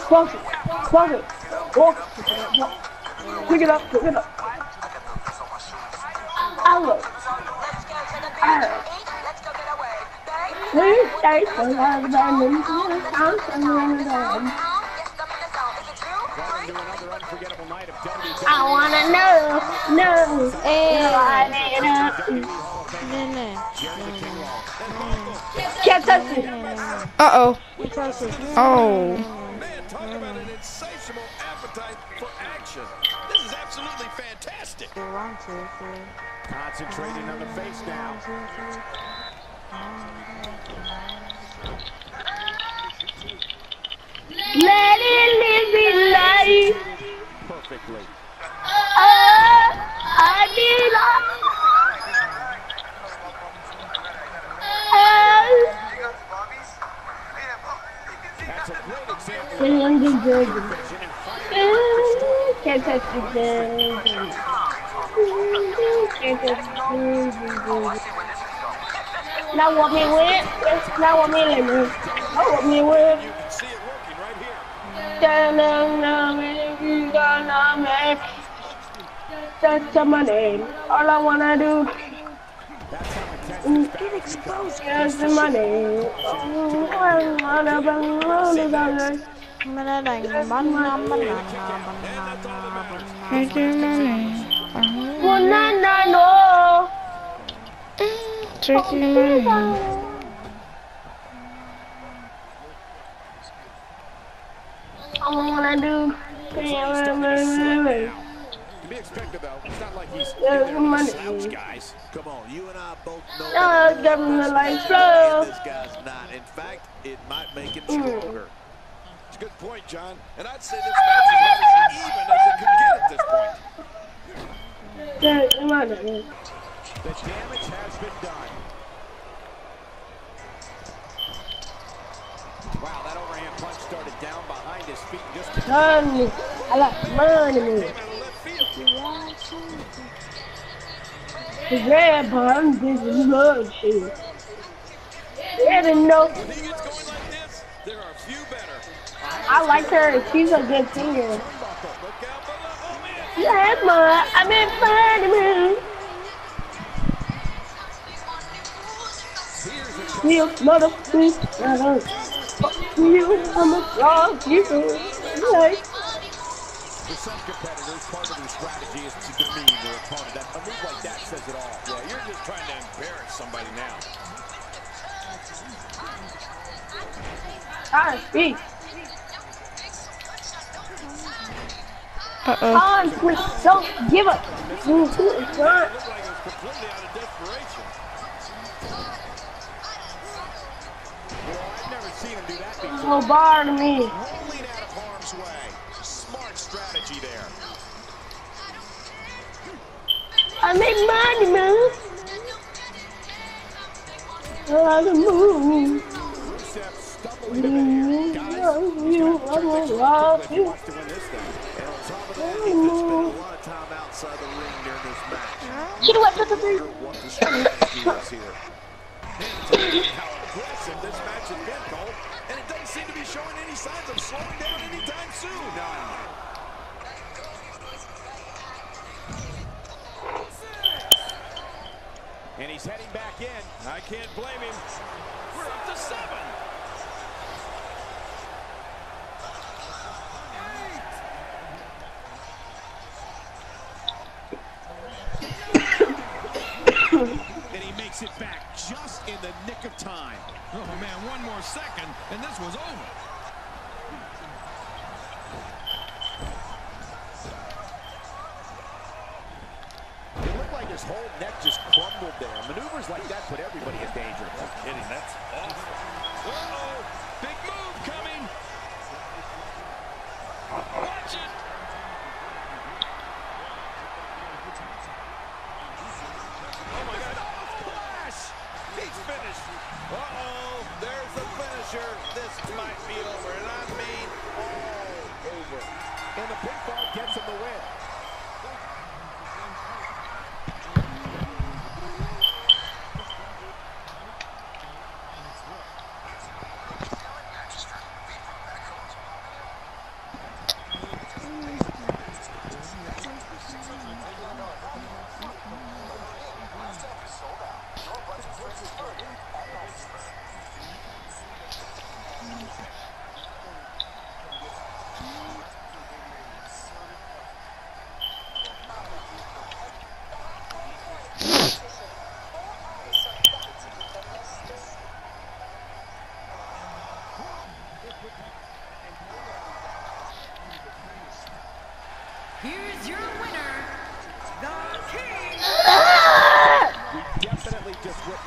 Fuck it. Fuck it. Walk. Pick it up. Pick it up. Hello. Please stay for love and I wanna know. Can't touch it. Uh-oh. Oh. Man, talk about an insatiable appetite for action. This is absolutely fantastic. Concentrating on the face now. Let it live in life. Perfectly. I need That's a great example. Can't touch the Can't touch Now what me with? Now what me with? Now what me with? You can see it working right here. That's my name. All I wanna do Get exposed. is my name. Tricky money. All I wanna do To be expected though, it's not like he's money. slouch guys. Come on, you and I both know Give him the light flow. this guy's not. In fact, it might make him stronger. It's a good point, John. And I'd say this match is about as even as it could get at this point. The damage has been done. Wow, that overhand punch started down behind his feet. Just Money. I got money. The grandpa, this is love shit. Yeah, didn't know. when he gets going like this, there are a few better. I like her. She's a good singer. Look out below. Oh, man. Yeah, ma, I'm in funny mood. You motherfucker. You, I'm a dog. You like. For some competitors, part of their strategy is to demean their opponent. A move like that says it all. Yeah, you're just trying to embarrass somebody now. I speak. Uh-oh. Please don't give up. It looked like it was completely out of desperation. Well, I've never seen him do that before. No bar to me. Rolling out of harm's way. Smart strategy there. I make money move. I can move. Rusev stumbling a bit here. Guys, You, turns I'm things a around rock. quickly if he wants to win this thing. And on top of that, he's been spending a lot of time outside the ring during this match. Should have went to the What the strategy is here. And how aggressive this match has been, Cole. And it doesn't seem to be showing any signs of slowing down anytime soon. None. And he's heading back in. I can't blame him. We're up to 7. And he makes it back just in the nick of time. Oh, man, one more second, and this was over. It looked like his whole neck just crumbled there. Maneuvers like that put everybody in danger. No kidding, that's awful. Uh-oh, big move coming. Watch it. Oh, my God. Splash. He's finished. Uh-oh, there's the finisher. This might be over, and I mean all over. And the pinfall gets him the win.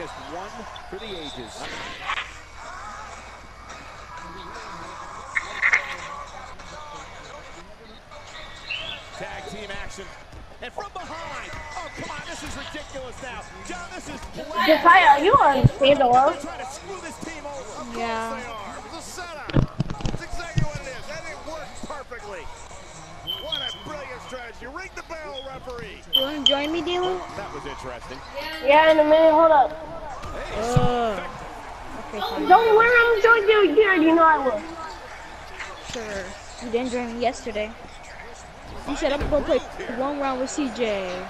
finest one for the ages. Tag team action. And from behind. Oh, come on, this is ridiculous now. John, this is Josiah, you understandable. trying to screw this team over. Yeah. Of course they are. It was a setup. That's exactly what it is. And it worked perfectly. What a brilliant strategy. Ring the bell, referee. You want to join me, Dylan? That was interesting. Yeah, in a minute, hold up. Hey, so effective. Okay, fine. Don't worry, I'm joining you again. You know I will. Sure. You didn't join me yesterday. You said I'm gonna play one round with CJ.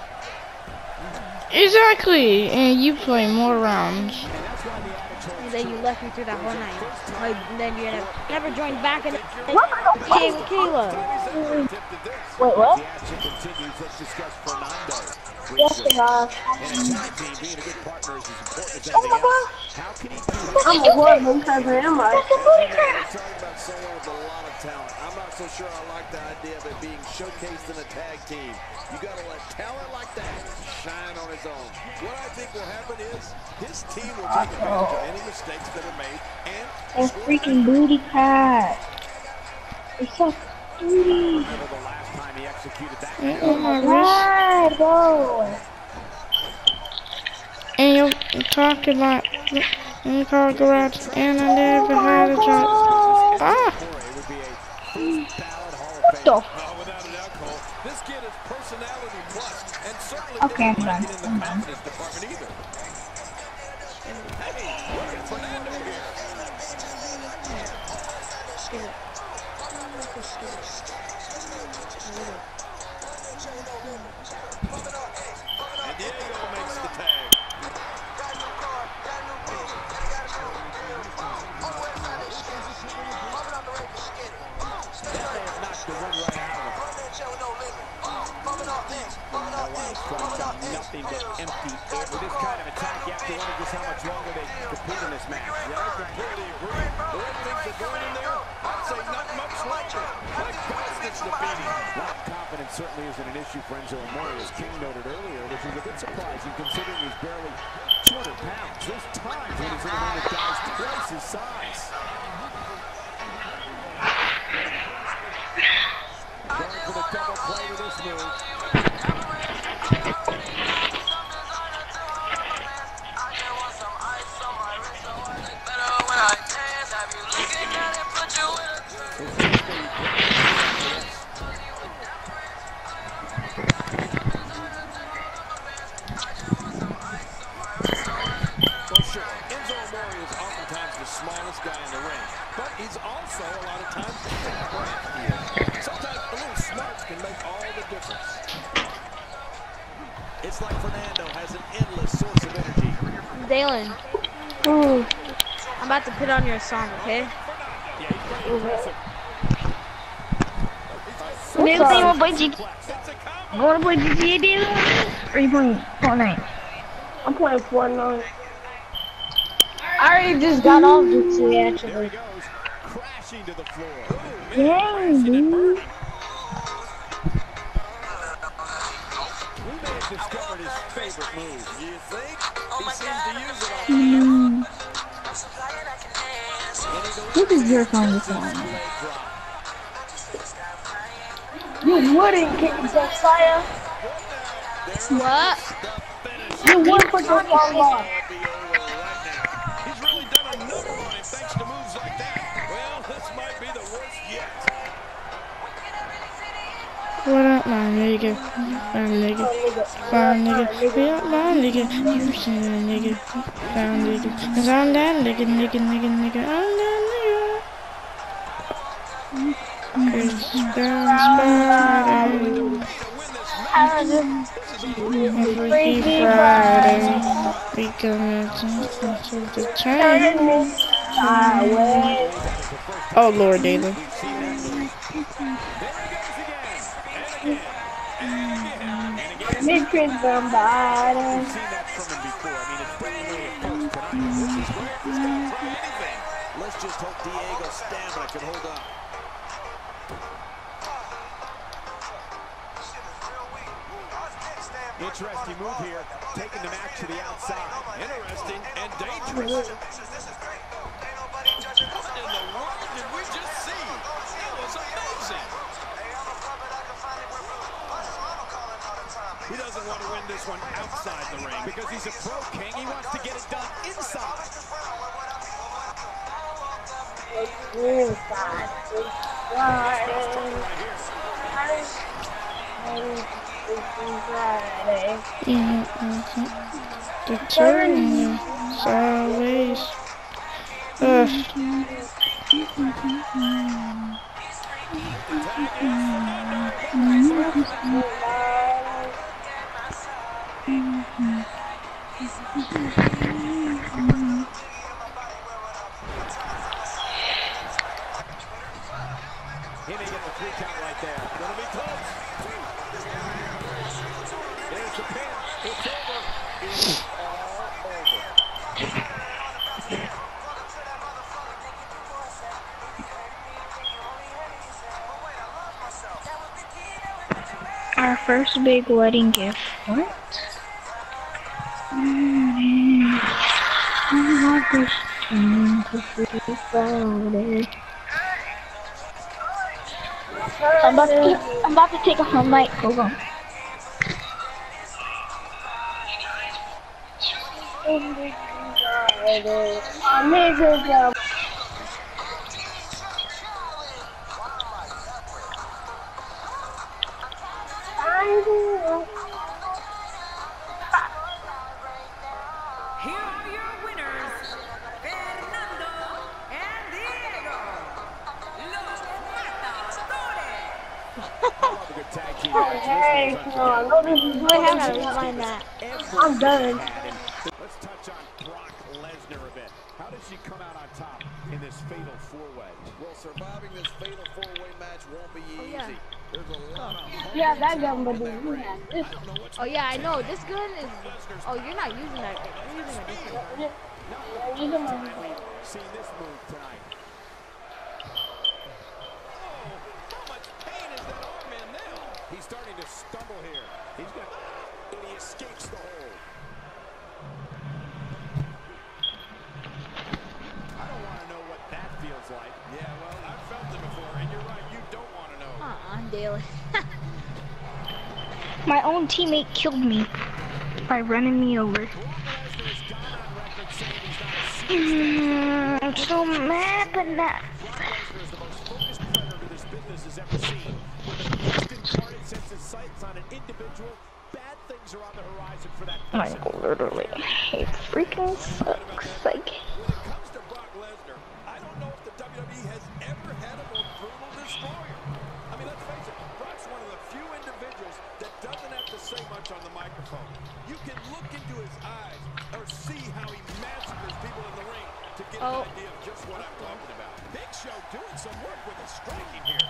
Exactly, and you play more rounds. And then you left me through that whole night. Like, then you never joined back and What? came with Kayla. Wait, what? The action continues. Let's discuss Fernando. Yes, they are. And a tag team being a good partner is as important as Oh anything my else. God. How can he do that? I'm a horrible because I am. We're talking about someone with a lot of talent. I'm not so sure I like the idea of it being showcased in a tag team. You got to let talent like that shine on its own. What I think will happen is his team will take advantage of any mistakes that are made and A freaking booty cat. It's so pretty. remember the last time he executed that. Oh my wrist. Right, bro. And you're talking like in the car garage, and I never had a job. Ah! What the? Oh, without a doubt, Cole. This kid is personality plus, and certainly Okay, I'm doesn't done. lack it in the confidence department either. Hey, look at Fernando here. And Diego makes the tag. That may have knocked the wind right out of him. Nothing but empty air. With this kind of attack, you have to wonder just how much longer they compete in this match. Yeah, I completely agree. The way things are going in there, I'd say not much longer. Like Goldstick's defeating. Lack of confidence certainly isn't an issue for Enzo Amore, as King noted earlier, which is a bit surprising considering he's barely 200 pounds. There's times when he's in the ring with guys twice his size. Going for the double play with this move. For sure, Enzo Amore is oftentimes the smallest guy in the ring, but he's also a lot of times crafty. Sometimes a little smarts can make all the difference. It's like Fernando has an endless source of energy. Dalen, Ooh. I'm about to put on your song, okay? Yeah, he's pretty impressive. What's up? It's a combo. Want to play GTA, Dylan? Or are you playing Fortnite? I'm playing Fortnite. I already just got off GTA, There he actually. goes, crashing to the floor. Ooh, Dang, crashing and dude. burning. We may have discovered his favorite move. You think? He seems to use it all. What is your phone this one? You wouldn't get Josiah. What? You would put your phone on. He's really done a number on him thanks to moves like that. Well, this might be the worst yet. What up, my nigga? My nigga. My nigga. Be up, my nigga. You see a nigga. Found nigga. Cause I'm that nigga, nigga, nigga, nigga. I'm that nigga. It's Freaky Friday. We gonna to the train. Oh, Lord, Dalen. Mid-trip somebody. We've seen that from him before. I mean, it's definitely a approach tonight. This is great. He's going to try anything. Let's just hope Diego's stamina can hold up. Interesting move here, taking the match to the outside. Interesting and dangerous. What in the world did we just see? That was amazing. He doesn't want to win this one outside the ring because he's a pro king. He wants to get it done inside. The turn sideways. He may get the 3 count right there. Gonna be close. There's the pin. It's over. It's all over. Our first big wedding gift. What? I'm about to take off my mic. Hold on. Here are your winners, Fernando and Diego. Los Matadores. Love a good tag team. Hey, come on. Go to the I have to rewind that. I'm done. Let's touch on Brock Lesnar a bit. How did she come out on top in this fatal 4-way? Well, surviving this fatal 4-way match won't be easy. Yeah. There's a lot of Yeah, that gun, but we have this. Oh yeah, I know. This gun is. Oh, you're not using that. You're using a different gun. Seen this move tonight. Oh, how much pain is that arm in now? He's starting to stumble here. And he escapes the hold. I don't want to know what that feels like. Yeah, well, I've felt it before, and you're right, you don't want to know. Daily. My own teammate killed me by running me over. I'm so mad, but not. Lesnar is the most focused predator this business has ever seen. With an instant target sets his sights on an individual, bad things are on the horizon for that person. Like, literally, it freaking sucks. Like, When it comes to Brock Lesnar, I don't know if the WWE has ever had a more brutal destroyer. I mean, let's face it, Brock's one of the few individuals that doesn't have to say much on the microphone. You can look into his eyes or see how he massacres people in the ring to get an idea of just what I'm talking about. Big Show doing some work with his striking here.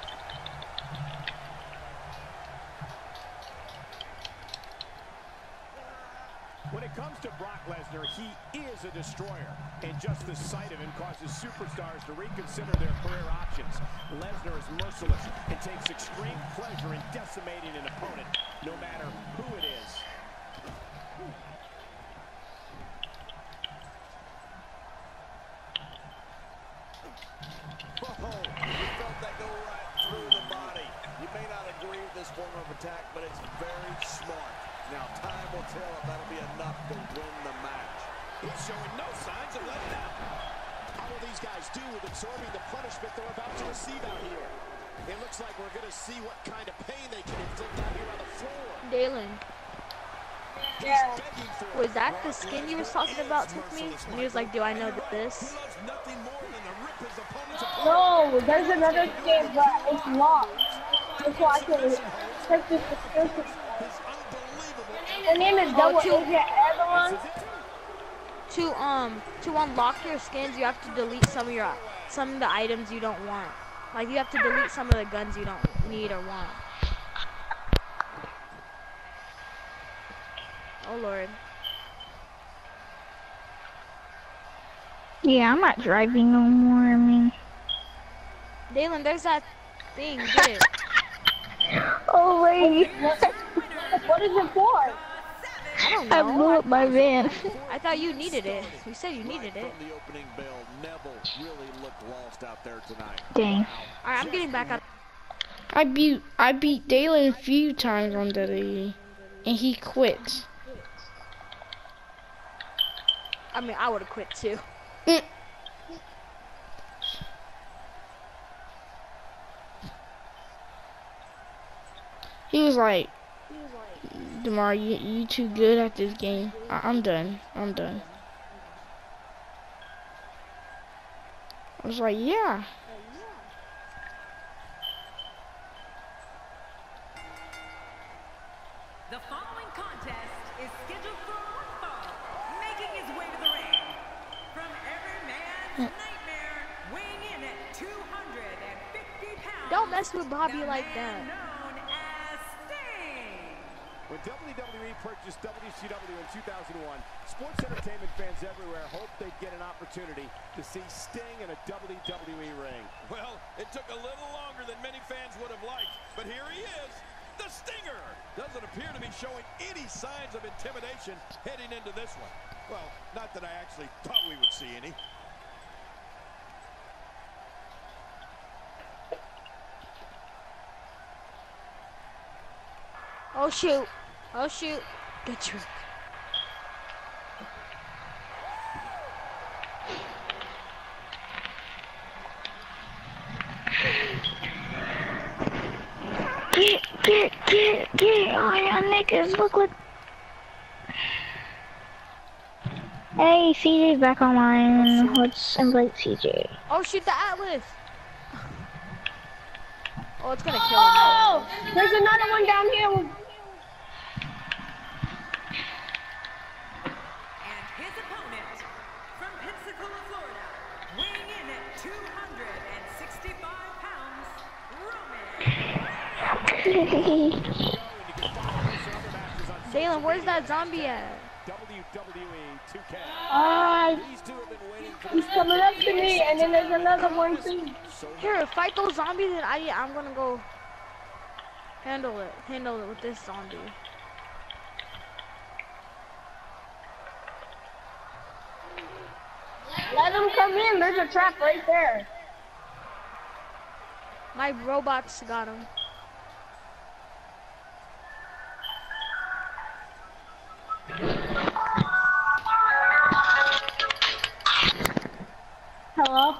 When it comes to Brock Lesnar, he is a destroyer. And just the sight of him causes superstars to reconsider their career options. Lesnar is merciless and takes extreme pleasure in decimating an opponent, no matter who it is. Oh, you felt that go right through the body. You may not agree with this form of attack, but it's very smart. Now, time will tell if that'll be enough to win the match. He's showing no signs of letting up. How will these guys do with absorbing the punishment they're about to receive out here? It looks like we're going to see what kind of pain they can inflict out here on the floor. Dalen, Yeah. was that the skin you was talking about with me? And he was like, do I know this? He loves nothing more than to rip his opponent's apart. No, there's another skin, but it's locked. That's why I can check this description. Her name is Double Agent Avalon. To unlock your skins, you have to delete some of the items you don't want. Like you have to delete some of the guns you don't need or want. Oh Lord. yeah, I'm not driving no more. I mean, Dalen, there's that thing. Get it. oh wait. What is it for? I don't I know. blew up my van. I thought you needed it. You said you needed it. From the opening bell, Neville really looked lost out there tonight. Dang. All right, I'm getting back up. I beat Dalen a few times on WWE, and he quit. I mean, I would have quit too. He was like, DeMar, you too good at this game. I'm done. I'm done. I was like, yeah. The following contest is scheduled for one fall, making his way to the ring. From every man's nightmare, weighing in at 250 pounds. Don't mess with Bobby the like man that. known as Sting. When WWE purchased WCW in 2001, sports entertainment fans everywhere hoped they'd get an opportunity to see Sting in a WWE ring. Well, it took a little longer than many fans would have liked, but here he is, the Stinger. Doesn't appear to be showing any signs of intimidation heading into this one. Well, not that I actually thought we would see any. Oh shoot. Oh shoot. Good trick. Get. Oh, y'all niggas, look what. Hey, CJ's back online. Let's invite CJ. Oh shoot, the Atlas. Oh, it's gonna kill him. Oh, there's another one down here. And his opponent, from Pensacola, Florida, weighing in at 265 pounds, Roman. Dalen, where's that zombie at? WWE 2K. These two have been waiting for He's coming up to me, and then there's another one too. Here, fight those zombies, and I'm gonna go handle it with this zombie. Let him come in. There's a trap right there. My robots got him. Hello?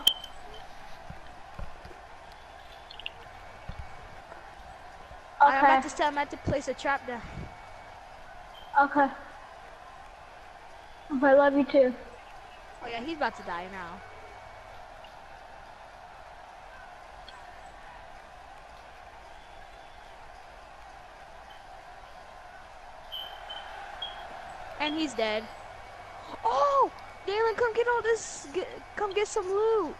I'm Okay. about to place a trap down. Okay. I love you too. Oh yeah, he's about to die now. And he's dead. Oh! Dalen, come get all this. Come get some loot.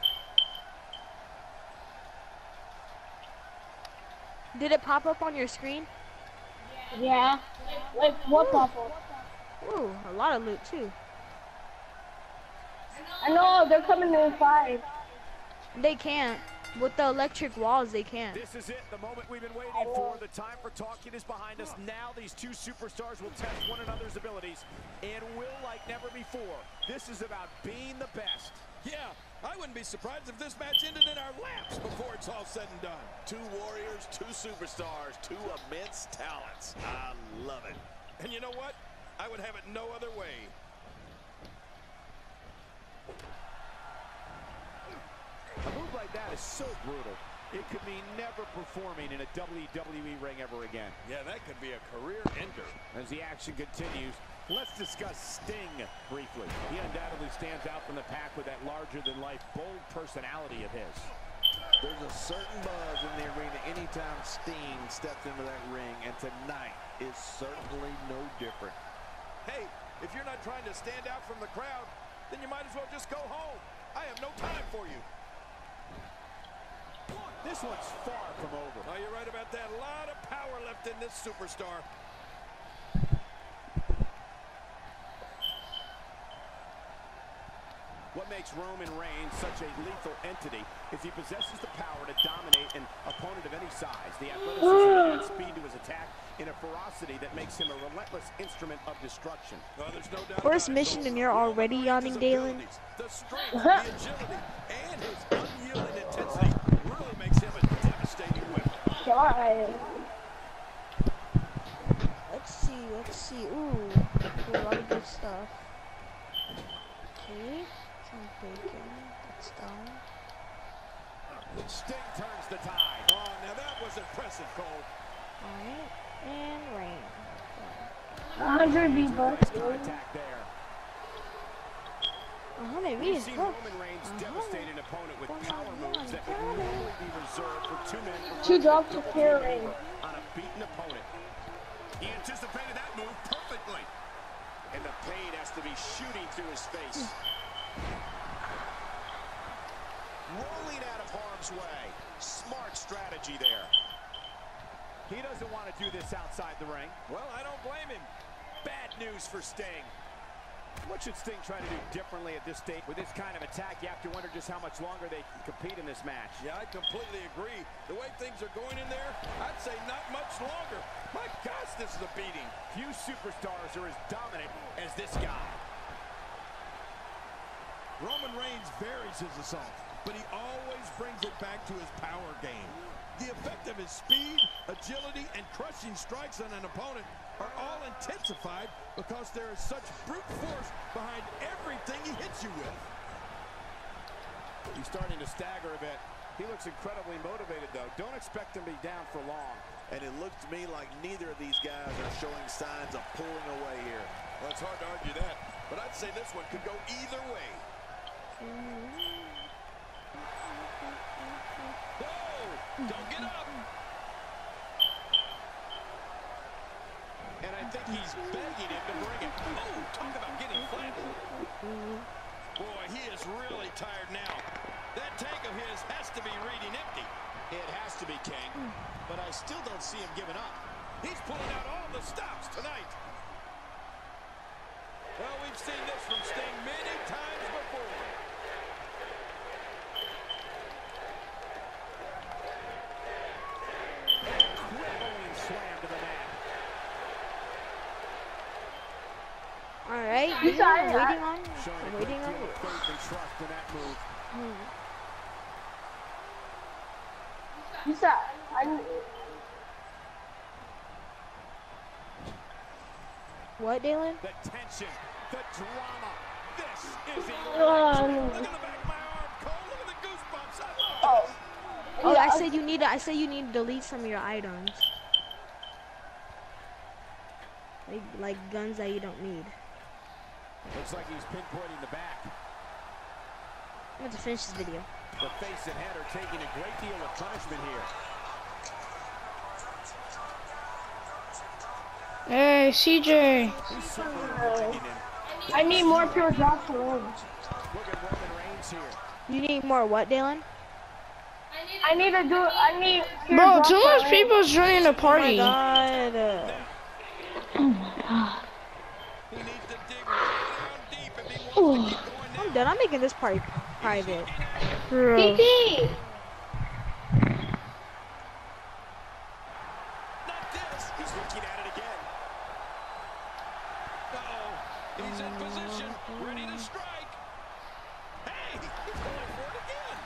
Did it pop up on your screen? Yeah. Like what bubble? Ooh, a lot of loot too. I know, they're coming in 5. They can't. With the electric walls, they can't. This is it, the moment we've been waiting for. The time for talking is behind us. Now these two superstars will test one another's abilities and will like never before. This is about being the best. Yeah, I wouldn't be surprised if this match ended in our laps before it's all said and done. Two warriors, two superstars, two immense talents. I love it. And you know what? I would have it no other way. A move like that is so brutal. It could mean never performing in a WWE ring ever again. Yeah, that could be a career ender. As the action continues, let's discuss Sting briefly. He undoubtedly stands out from the pack with that larger-than-life, bold personality of his. There's a certain buzz in the arena anytime Sting steps into that ring, and tonight is certainly no different. Hey, if you're not trying to stand out from the crowd, then you might as well just go home. I have no time for you. This one's far from over. Oh, you're right about that. A lot of power left in this superstar. What makes Roman Reigns such a lethal entity is he possesses the power to dominate an opponent of any size. The athleticism and speed to his attack in a ferocity that makes him a relentless instrument of destruction. Well, there's no doubt First about it. mission and you're already yawning, Dalen. The strength, the agility, and his unyielding intensity really makes him a devastating weapon. God. Let's see. Ooh, a lot of good stuff. Okay, some bacon. That's done. Sting turns the tide. Oh, now that was impressive, Cole. Alright, and rain. 100 V-Bucks. Contact there. 100 We've V is seen rough. Roman Reigns devastate an opponent with power moves that would normally be reserved for two men. Two drops of hair rain. On a beaten opponent. He anticipated that move perfectly. And the pain has to be shooting through his face. Rolling out of harm's way. Smart strategy there. He doesn't want to do this outside the ring. Well, I don't blame him. Bad news for Sting. What should Sting try to do differently at this stage? With this kind of attack, you have to wonder just how much longer they can compete in this match. Yeah, I completely agree. The way things are going in there, I'd say not much longer. My gosh, this is a beating. Few superstars are as dominant as this guy. Roman Reigns varies his assault, but he always brings it back to his power game. The effect of his speed, agility, and crushing strikes on an opponent are all intensified because there is such brute force behind everything he hits you with. He's starting to stagger a bit. He looks incredibly motivated, though. Don't expect him to be down for long. And it looks to me like neither of these guys are showing signs of pulling away here. Well, it's hard to argue that, but I'd say this one could go either way. Whoa! Don't get up! And I think he's begging him to bring it. Oh, talk about getting flattened. Boy, he is really tired now. That tank of his has to be reading empty. It has to be, King, but I still don't see him giving up. He's pulling out all the stops tonight. Well, we've seen this from Sting many times before. Crippling slam to the mat. Alright, You I'm got it, waiting on. Showing a I'm great waiting on deal you. of faith and trust in that move. You said, What, Dalen? The tension, the drama. This is Oh. Look at the back of my arm, Cole. Look at the goosebumps. I love this. Oh, Yeah, I said you need to. I said you need to delete some of your items, like guns that you don't need. Looks like he's pinpointing the back. I'm going to finish this video. The face and head are taking a great deal of punishment here. Hey, CJ. He's certainly protecting him. I need more pure drops for him. Look at Roman Reigns here. You need more what, Dalen? I need pure Bro, drops too for much him. people's joining the Oh my party. God. He needs to dig right down deep if he wants to keep going I'm down. done. I'm making this party private. Bro. TT! Not this. He's looking at it again. Uh-oh. He's in position, ready to strike. Hey, he's going for it again.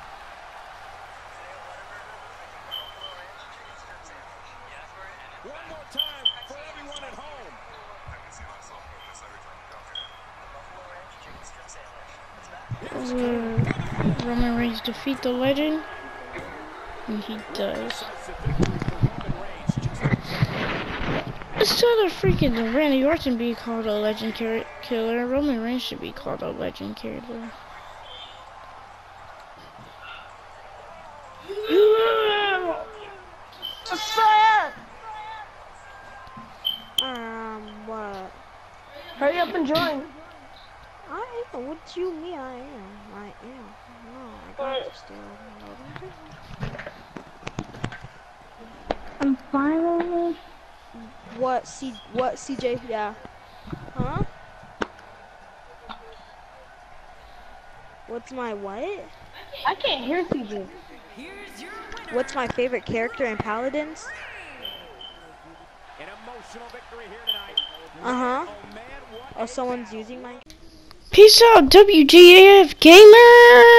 One more time for everyone at home. Roman Reigns defeat the legend. And he does. Instead of freaking Randy Orton being called a legend killer, Roman Reigns should be called a legend killer. What? Hurry up and join. I am. What do you mean I am? I am. No, I got to still. I'm finally. What, CJ? Yeah. Huh? What's my what? I can't hear people. Here's your winner. What's my favorite character in Paladins? An emotional victory here tonight. Uh-huh. Oh man, what Oh, someone's using my... Peace out, WGAF gamer.